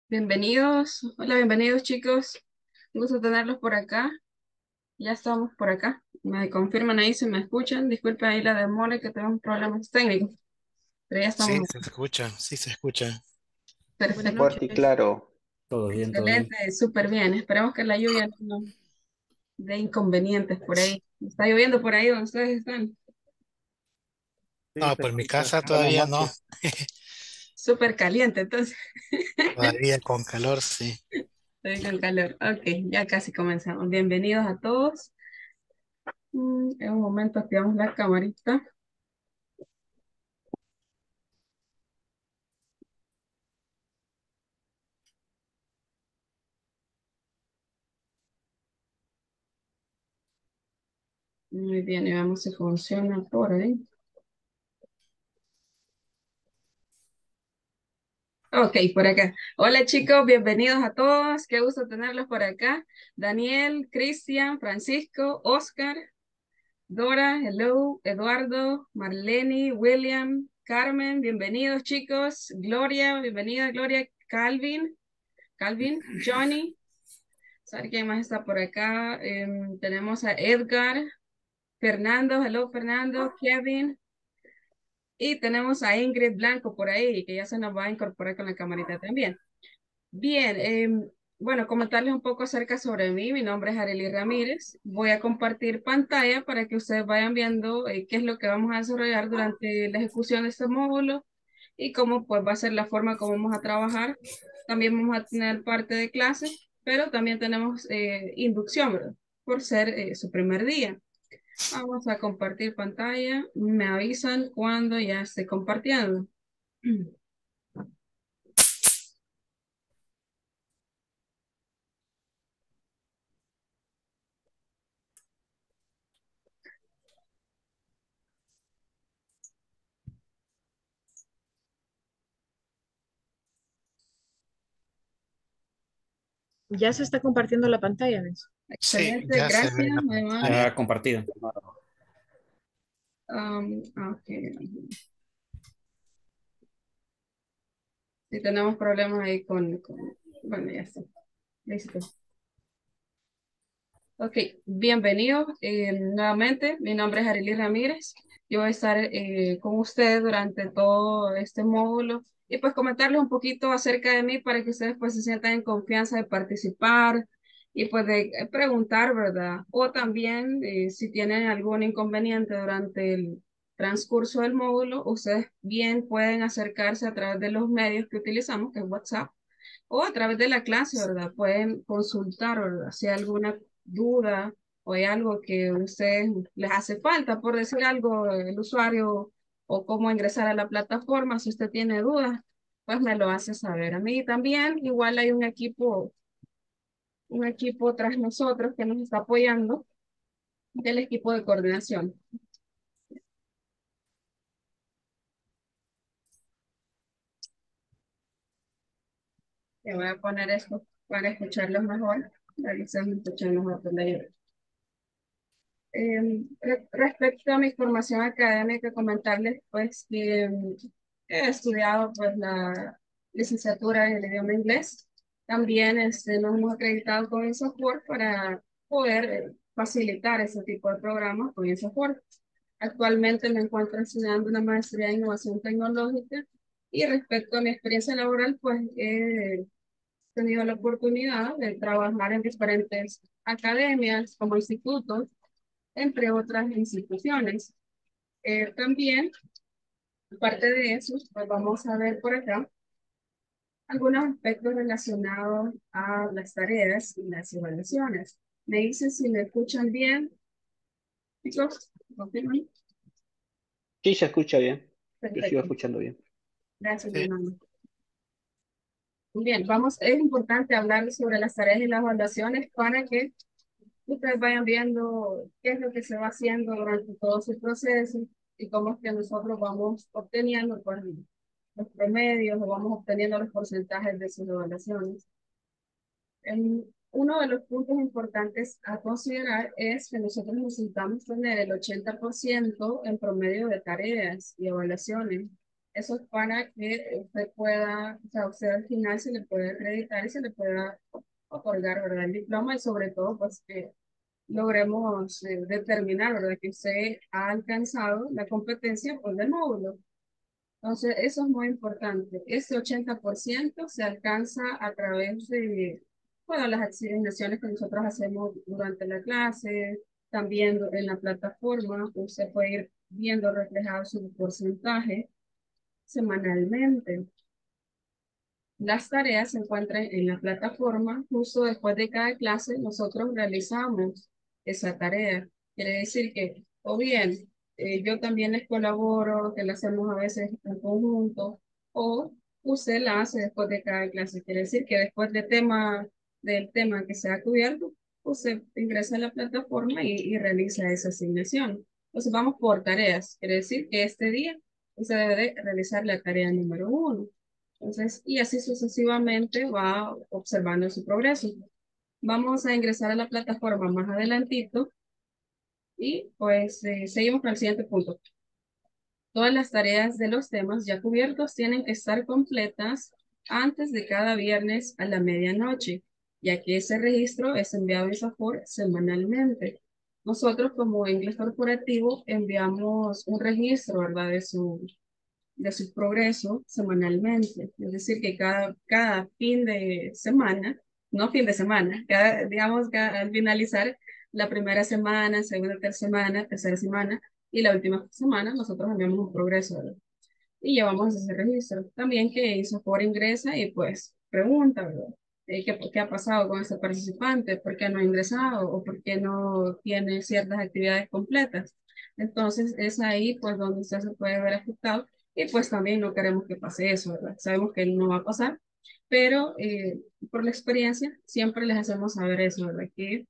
Bienvenidos, hola, bienvenidos chicos. Un gusto tenerlos por acá. Ya estamos por acá. Me confirman ahí si me escuchan. Disculpen ahí la demora que tenemos problemas técnicos, pero ya Sí, estamos se escucha, sí se escucha. Buenas perfecto. fuerte y claro. Todo bien, todo bien. Excelente, súper bien. Esperamos que la lluvia no dé inconvenientes por ahí. ¿Está lloviendo por ahí donde ustedes están? Sí, No, se por mi escucha. casa Buenas todavía no, noches. Súper caliente, entonces. todavía con calor, sí. Estoy con calor. Ok, ya casi comenzamos. Bienvenidos a todos. En un momento activamos la camarita. Muy bien, y vamos si funciona por ahí. Ok, por acá. Hola chicos, bienvenidos a todos. Qué gusto tenerlos por acá. Daniel, Cristian, Francisco, Oscar, Dora, hello, Eduardo, Marlene, William, Carmen, bienvenidos chicos. Gloria, bienvenida Gloria, Calvin, Johnny. ¿Sabe quién más está por acá? Tenemos a Edgar, Fernando, hello Fernando, Kevin. Y tenemos a Ingrid Blanco por ahí, que ya se nos va a incorporar con la camarita también. Bien, bueno, comentarles un poco acerca sobre mí. Mi nombre es Arely Ramírez. Voy a compartir pantalla para que ustedes vayan viendo qué es lo que vamos a desarrollar durante la ejecución de este módulo y cómo pues va a ser la forma como vamos a trabajar. También vamos a tener parte de clase, pero también tenemos inducción, ¿verdad? Por ser su primer día. Vamos a compartir pantalla. Me avisan cuando ya esté compartiendo. Ya se está compartiendo la pantalla, ¿ves? Sí, Excelente, ya se ve gracias, la Iván. pantalla. Ya compartido. Ok. Si tenemos problemas ahí bueno, ya está. Listo. Ok, bienvenidos nuevamente. Mi nombre es Arely Ramírez. Yo voy a estar con ustedes durante todo este módulo y pues comentarles un poquito acerca de mí para que ustedes pues se sientan en confianza de participar y pues de preguntar, ¿verdad? O también si tienen algún inconveniente durante el transcurso del módulo, ustedes bien pueden acercarse a través de los medios que utilizamos, que es WhatsApp o a través de la clase, ¿verdad? Pueden consultar, ¿verdad? Si hay alguna duda o hay algo que a ustedes les hace falta, por decir algo, el usuario o cómo ingresar a la plataforma, si usted tiene dudas, pues me lo hace saber. A mí también, igual hay un equipo tras nosotros que nos está apoyando, del equipo de coordinación. Le voy a poner esto para escucharlos mejor, para que ustedes me escuchen mejor por la respecto a mi formación académica, comentarles pues que he estudiado pues la licenciatura en el idioma inglés. También nos hemos acreditado con el software para poder facilitar ese tipo de programas con el software. Actualmente me encuentro estudiando una maestría en innovación tecnológica y respecto a mi experiencia laboral, pues he tenido la oportunidad de trabajar en diferentes academias como institutos entre otras instituciones. También, aparte de eso, pues vamos a ver por acá algunos aspectos relacionados a las tareas y las evaluaciones. Me dicen si me escuchan bien, chicos, confirman. Sí, se escucha bien. Yo sigo Perfecto, escuchando bien. gracias, mi Sí. hermano. Bien, es importante hablar sobre las tareas y las evaluaciones para que ustedes vayan viendo qué es lo que se va haciendo durante todo su proceso y cómo es que nosotros vamos obteniendo pues, los promedios o vamos obteniendo los porcentajes de sus evaluaciones. Uno de los puntos importantes a considerar es que nosotros necesitamos tener el 80% en promedio de tareas y evaluaciones Eso es para que usted pueda, o sea, usted al final se le puede acreditar y se le pueda otorgar, ¿verdad? El diploma y sobre todo, pues, que logremos determinar, ¿verdad? Que usted ha alcanzado la competencia, pues, del módulo. Entonces, eso es muy importante. Este 80% se alcanza a través de, bueno, las asignaciones que nosotros hacemos durante la clase, también en la plataforma, usted puede ir viendo reflejado su porcentaje semanalmente. Las tareas se encuentran en la plataforma. Justo después de cada clase, nosotros realizamos esa tarea. Quiere decir que, o bien, yo también les colaboro, que la hacemos a veces en conjunto, o usted la hace después de cada clase. Quiere decir que después del tema que se ha cubierto, usted ingresa a la plataforma y realiza esa asignación. Entonces vamos por tareas. Quiere decir que este día usted debe de realizar la tarea número 1. Entonces, y así sucesivamente va observando su progreso. Vamos a ingresar a la plataforma más adelantito y pues seguimos con el siguiente punto. Todas las tareas de los temas ya cubiertos tienen que estar completas antes de cada viernes a la medianoche, ya que ese registro es enviado a ISAFOR semanalmente. Nosotros como inglés corporativo enviamos un registro, ¿verdad? De su progreso semanalmente. Es decir, que cada fin de semana, no fin de semana, digamos, al finalizar la primera semana, segunda, tercera semana y la última semana, nosotros enviamos un progreso, ¿verdad? Y llevamos ese registro. También que hizo por ingresa y pues pregunta, ¿verdad? ¿Qué ha pasado con ese participante? ¿Por qué no ha ingresado? ¿O por qué no tiene ciertas actividades completas? Entonces es ahí pues donde usted se puede ver afectado y pues también no queremos que pase eso, ¿verdad? Sabemos que no va a pasar, pero por la experiencia siempre les hacemos saber eso, ¿verdad? Que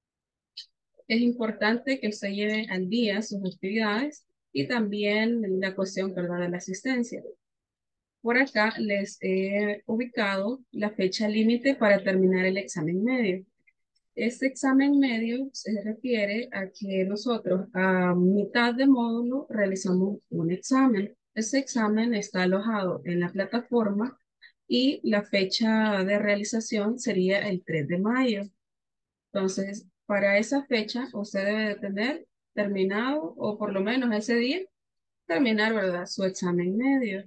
es importante que usted lleve al día sus actividades y también la cuestión, ¿verdad? De la asistencia. Por acá les he ubicado la fecha límite para terminar el examen medio. Este examen medio se refiere a que nosotros a mitad de módulo realizamos un examen. Ese examen está alojado en la plataforma y la fecha de realización sería el 3 de mayo. Entonces, para esa fecha usted debe de tener terminado o por lo menos ese día terminar, ¿verdad? Su examen medio.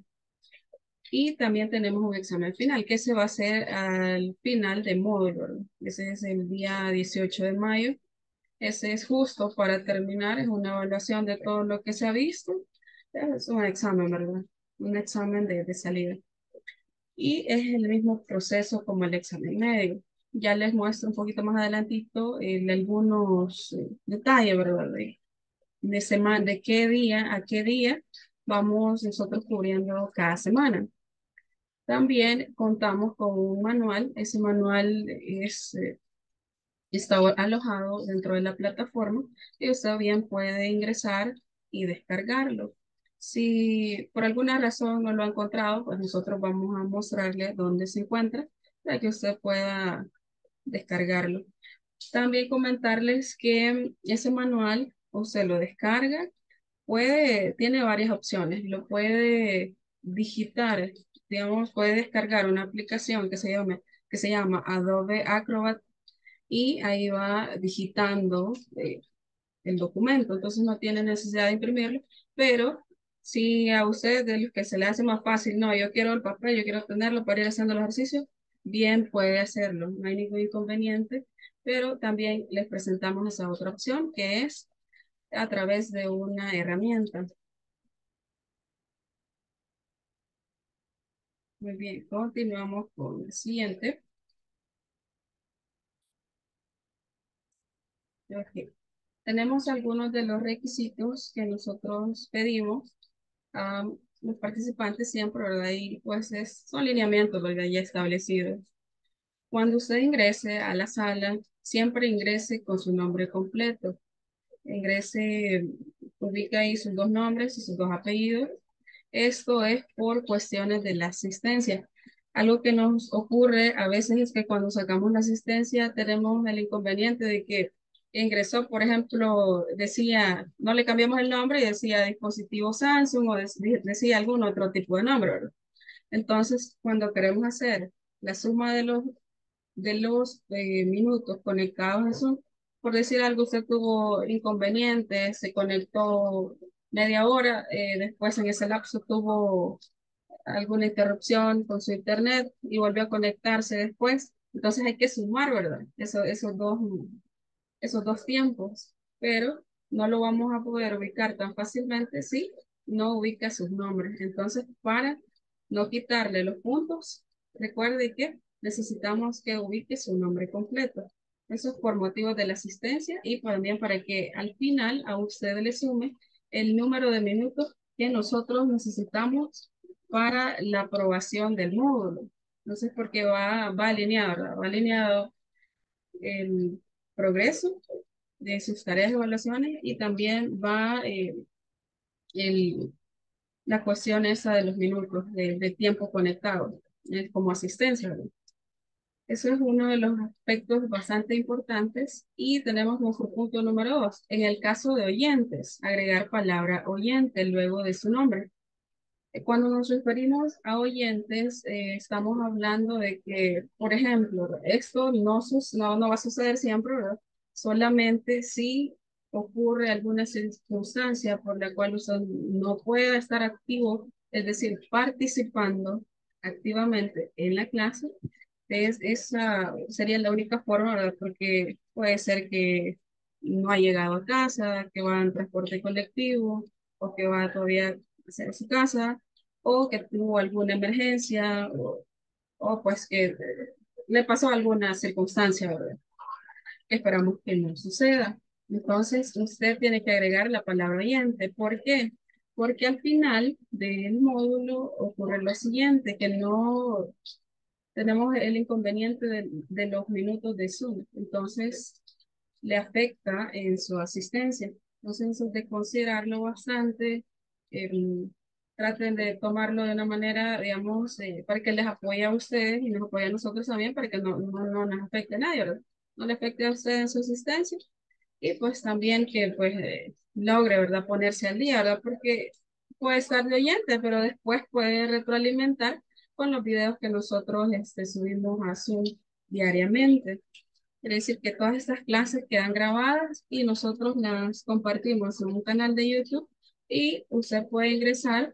Y también tenemos un examen final que se va a hacer al final de módulo, ¿verdad? Ese es el día 18 de mayo. Ese es justo para terminar, es una evaluación de todo lo que se ha visto. Es un examen, ¿verdad? Un examen de salida. Y es el mismo proceso como el examen médico. Ya les muestro un poquito más adelantito algunos detalles, ¿verdad? De qué día a qué día vamos nosotros cubriendo cada semana. También contamos con un manual. Ese manual está alojado dentro de la plataforma y usted bien puede ingresar y descargarlo. Si por alguna razón no lo ha encontrado, pues nosotros vamos a mostrarle dónde se encuentra para que usted pueda descargarlo. También comentarles que ese manual usted lo descarga, tiene varias opciones. Lo puede digitar, digamos, puede descargar una aplicación que se llama Adobe Acrobat y ahí va digitando el documento. Entonces no tiene necesidad de imprimirlo, pero si a usted de los que se le hace más fácil, no, yo quiero el papel, yo quiero tenerlo para ir haciendo los ejercicios, bien puede hacerlo, no hay ningún inconveniente, pero también les presentamos esa otra opción que es a través de una herramienta. Muy bien, continuamos con el siguiente. Ok. Tenemos algunos de los requisitos que nosotros pedimos a los participantes siempre, ¿verdad? Y pues son lineamientos, ¿verdad? Ya establecidos. Cuando usted ingrese a la sala, siempre ingrese con su nombre completo. Ingrese, ubica ahí sus dos nombres y sus dos apellidos. Esto es por cuestiones de la asistencia. Algo que nos ocurre a veces es que cuando sacamos la asistencia tenemos el inconveniente de que ingresó, por ejemplo, decía, no le cambiamos el nombre y decía dispositivo Samsung o decía algún otro tipo de nombre, ¿verdad? Entonces, cuando queremos hacer la suma de los minutos conectados a Zoom, por decir algo, usted tuvo inconvenientes, se conectó media hora, después en ese lapso tuvo alguna interrupción con su internet y volvió a conectarse después. Entonces hay que sumar, ¿verdad? Esos dos tiempos, pero no lo vamos a poder ubicar tan fácilmente si no ubica sus nombres. Entonces, para no quitarle los puntos, recuerde que necesitamos que ubique su nombre completo. Eso es por motivos de la asistencia y también para que al final a usted le sume el número de minutos que nosotros necesitamos para la aprobación del módulo. Entonces, porque va alineado, ¿verdad? Va alineado el progreso de sus tareas de evaluaciones y también va el, la cuestión esa de los minutos de tiempo conectado como asistencia, ¿verdad? Eso es uno de los aspectos bastante importantes y tenemos nuestro punto número 2. En el caso de oyentes, agregar palabra oyente luego de su nombre. Cuando nos referimos a oyentes, estamos hablando de que, por ejemplo, esto no va a suceder siempre, ¿verdad? Solamente si ocurre alguna circunstancia por la cual usted no pueda estar activo, es decir, participando activamente en la clase, esa sería la única forma, ¿verdad? Porque puede ser que no ha llegado a casa, que va en transporte colectivo o que va todavía hacia su casa o que tuvo alguna emergencia o pues que le pasó alguna circunstancia, ¿verdad? Que esperamos que no suceda. Entonces, usted tiene que agregar la palabra oyente. ¿Por qué? Porque al final del módulo ocurre lo siguiente, que no tenemos el inconveniente de los minutos de Zoom. Entonces, le afecta en su asistencia. Entonces, eso es de considerarlo bastante. eh, Traten de tomarlo de una manera, digamos, para que les apoye a ustedes y nos apoye a nosotros también, para que no nos afecte a nadie, ¿verdad? No le afecte a ustedes en su asistencia. Y pues también que pues logre, ¿verdad? Ponerse al día, ¿verdad? Porque puede estar de oyente, pero después puede retroalimentar con los videos que nosotros subimos a Zoom diariamente. Quiere decir que todas estas clases quedan grabadas y nosotros las compartimos en un canal de YouTube y usted puede ingresar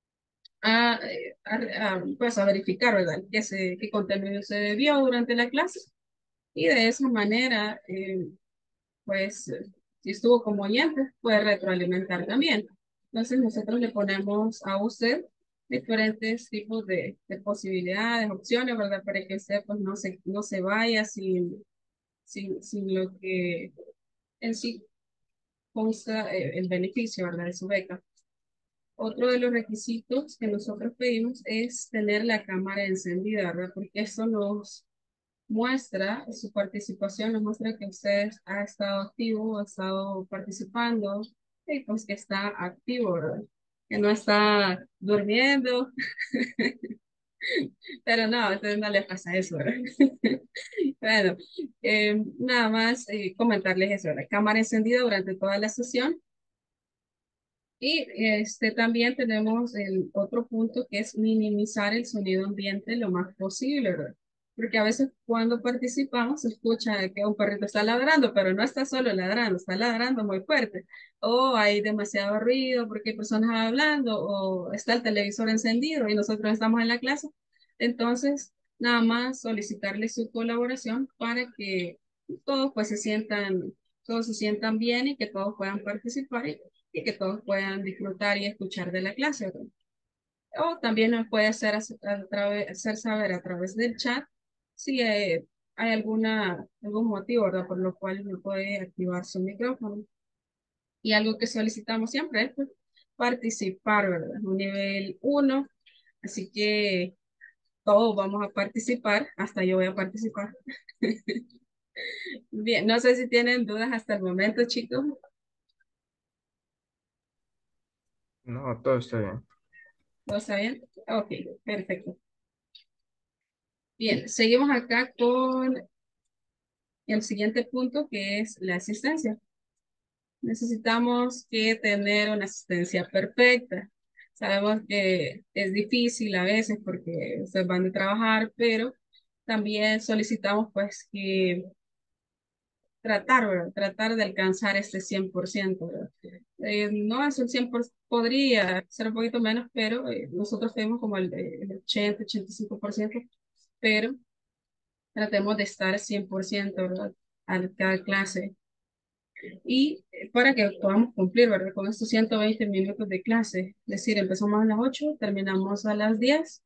pues a verificar, ¿verdad? Qué contenido se vio durante la clase y de esa manera, pues, si estuvo como oyente, puede retroalimentar también. Entonces nosotros le ponemos a usted diferentes tipos de posibilidades, opciones, ¿verdad? Para que usted pues no se vaya sin lo que en sí consta el beneficio, ¿verdad? De su beca. Otro de los requisitos que nosotros pedimos es tener la cámara encendida, ¿verdad? Porque eso nos muestra, su participación nos muestra que usted ha estado activo, ha estado participando, y pues que está activo, ¿verdad? Que no está durmiendo, pero no, a ustedes no les pasa eso, ¿verdad? Bueno, nada más comentarles eso, la cámara encendida durante toda la sesión. Y también tenemos el otro punto que es minimizar el sonido ambiente lo más posible, ¿verdad? Porque a veces cuando participamos se escucha que un perrito está ladrando, pero no está solo ladrando, está ladrando muy fuerte. O hay demasiado ruido porque hay personas hablando, o está el televisor encendido y nosotros estamos en la clase. Entonces, nada más solicitarle su colaboración para que todos pues todos se sientan bien y que todos puedan participar y que todos puedan disfrutar y escuchar de la clase, ¿verdad? O también nos puede hacer saber a través del chat si hay algún motivo, ¿verdad? Por lo cual no puede activar su micrófono. Y algo que solicitamos siempre es pues, participar, ¿verdad? Un nivel 1, así que todos vamos a participar, hasta yo voy a participar. Bien, no sé si tienen dudas hasta el momento, chicos. No, todo está bien. ¿Todo está bien? Ok, perfecto. Bien, seguimos acá con el siguiente punto que es la asistencia. Necesitamos que tener una asistencia perfecta. Sabemos que es difícil a veces porque ustedes van a trabajar, pero también solicitamos pues que tratar, ¿verdad? Tratar de alcanzar este 100%, ¿verdad? No es el 100%, podría ser un poquito menos, pero nosotros tenemos como el 80-85%, pero tratemos de estar 100%, ¿verdad? A cada clase. Y para que podamos cumplir, ¿verdad? Con estos 120 minutos de clase. Es decir, empezamos a las 8, terminamos a las 10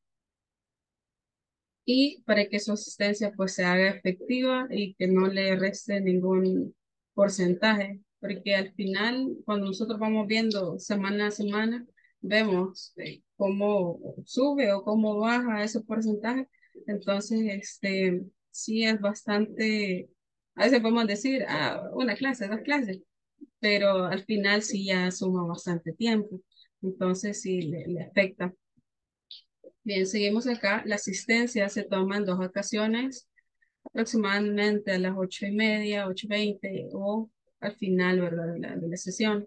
y para que su asistencia pues se haga efectiva y que no le reste ningún porcentaje, porque al final cuando nosotros vamos viendo semana a semana, vemos cómo sube o cómo baja ese porcentaje, entonces sí es bastante, a veces podemos decir, una clase, dos clases, pero al final sí ya suma bastante tiempo, entonces sí le afecta. Bien, seguimos acá. La asistencia se toma en dos ocasiones, aproximadamente a las 8:30, 8:20 o al final, ¿verdad? De la sesión.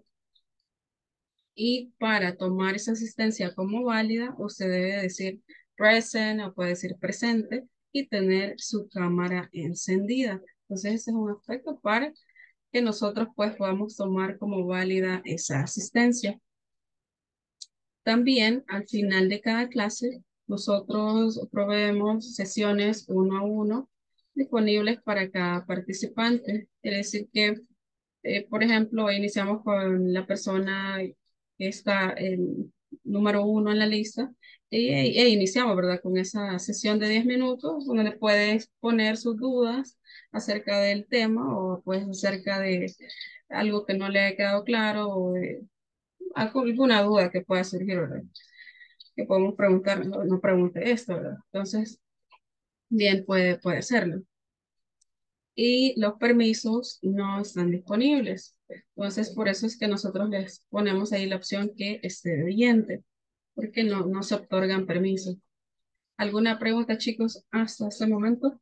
Y para tomar esa asistencia como válida, usted debe decir present o puede decir presente y tener su cámara encendida. Entonces, ese es un aspecto para que nosotros pues podamos tomar como válida esa asistencia. También al final de cada clase, nosotros proveemos sesiones uno a uno disponibles para cada participante. Es decir, que, por ejemplo, iniciamos con la persona que está el número uno en la lista e iniciamos, ¿verdad? Con esa sesión de 10 minutos donde le puedes poner sus dudas acerca del tema o pues acerca de algo que no le haya quedado claro o de alguna duda que pueda surgir, ¿verdad? Que podemos preguntar, no, no pregunte esto, ¿verdad? Entonces, bien puede serlo. Y los permisos no están disponibles. Entonces, por eso es que nosotros les ponemos ahí la opción que esté vigente, porque no se otorgan permisos. ¿Alguna pregunta, chicos, hasta este momento?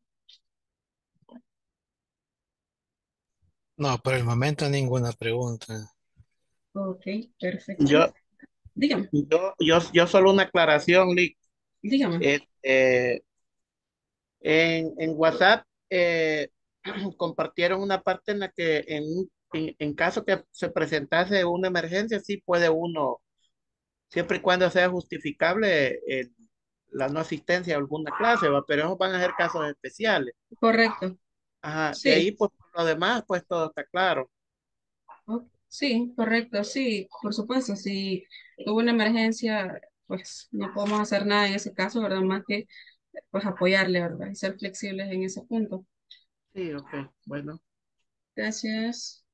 No, por el momento ninguna pregunta. Ok, perfecto. Yo, Dígame, yo solo una aclaración, Lick. dígame. Este, en WhatsApp compartieron una parte en la que en caso que se presentase una emergencia, sí puede uno, siempre y cuando sea justificable la no asistencia a alguna clase, ¿va? Pero esos van a ser casos especiales. Correcto. Ajá, de ahí, Sí, pues, por lo demás, pues todo está claro. sí, correcto, sí, por supuesto, si hubo una emergencia, pues no podemos hacer nada en ese caso, ¿verdad? Más que pues apoyarle, ¿verdad? Y ser flexibles en ese punto. Sí, ok, bueno. Gracias.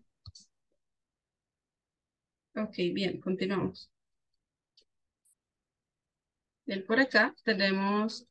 Ok, bien, continuamos. Bien, por acá tenemos